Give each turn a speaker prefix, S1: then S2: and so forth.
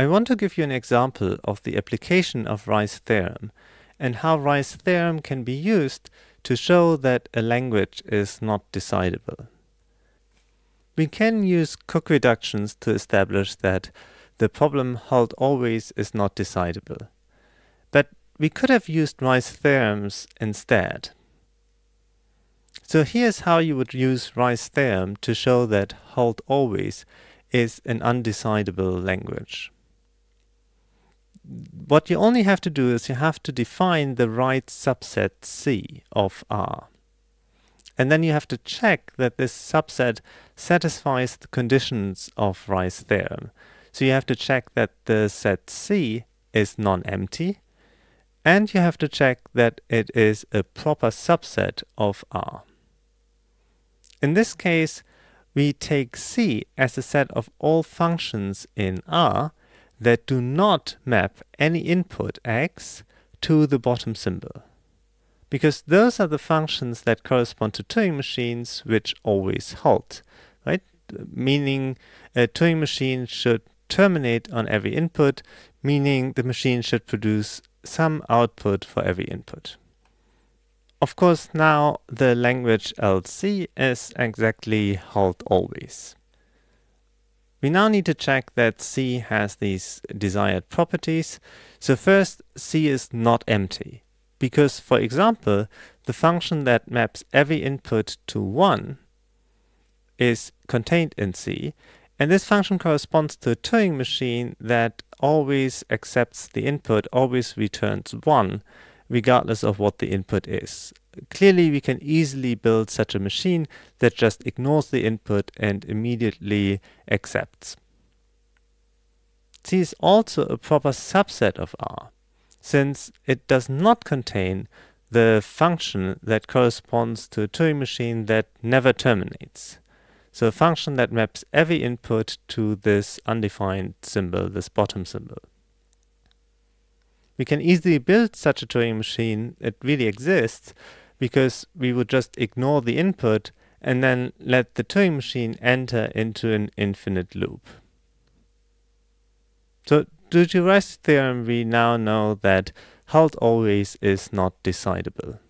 S1: I want to give you an example of the application of Rice theorem and how Rice theorem can be used to show that a language is not decidable. We can use Cook reductions to establish that the problem hold always is not decidable. But we could have used Rice theorems instead. So here's how you would use Rice theorem to show that hold always is an undecidable language. What you only have to do is you have to define the right subset C of R. And then you have to check that this subset satisfies the conditions of Rice theorem. So you have to check that the set C is non-empty, and you have to check that it is a proper subset of R. In this case, we take C as a set of all functions in R that do not map any input x to the bottom symbol, because those are the functions that correspond to Turing machines which always halt, right? Meaning a Turing machine should terminate on every input, meaning the machine should produce some output for every input. Of course, now the language LC is exactly halt always. We now need to check that C has these desired properties. So first, C is not empty, because, for example, the function that maps every input to 1 is contained in C, and this function corresponds to a Turing machine that always accepts the input, always returns 1, regardless of what the input is. Clearly, we can easily build such a machine that just ignores the input and immediately accepts. C is also a proper subset of R, since it does not contain the function that corresponds to a Turing machine that never terminates. So a function that maps every input to this undefined symbol, this bottom symbol. We can easily build such a Turing machine. It really exists, because we would just ignore the input and then let the Turing machine enter into an infinite loop. So due to Rice theorem, we now know that halt always is not decidable.